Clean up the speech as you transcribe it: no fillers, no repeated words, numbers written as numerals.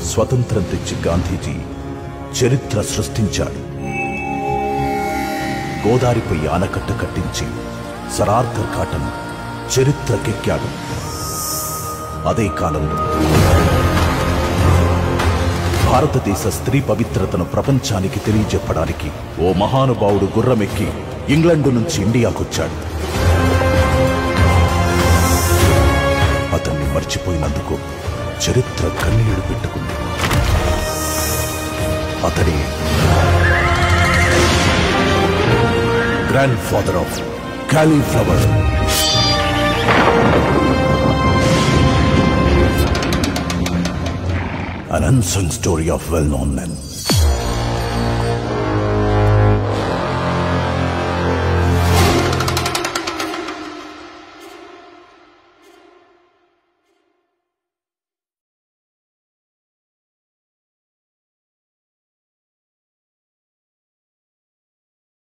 స్వతంత్రం తెచ్చి గాంధీజీ చరిత్ర సృష్టించాడు. గోదావరిపై ఆనకట్ట కట్టించి సర్ ఆర్థర్ కాటన్ చరిత్రకెక్కాడు. అదే కాలంలో భారతదేశ స్త్రీ పవిత్రతను ప్రపంచానికి తెలియజెప్పడానికి ఓ మహానుభావుడు గుర్రమెక్కి ఇంగ్లండు నుంచి ఇండియాకొచ్చాడు. అతన్ని మర్చిపోయినందుకు చరిత్ర కన్నీళ్లు పెట్టుకుంది. అతడే grandfather of cauliflower. An unsung story of well-known men.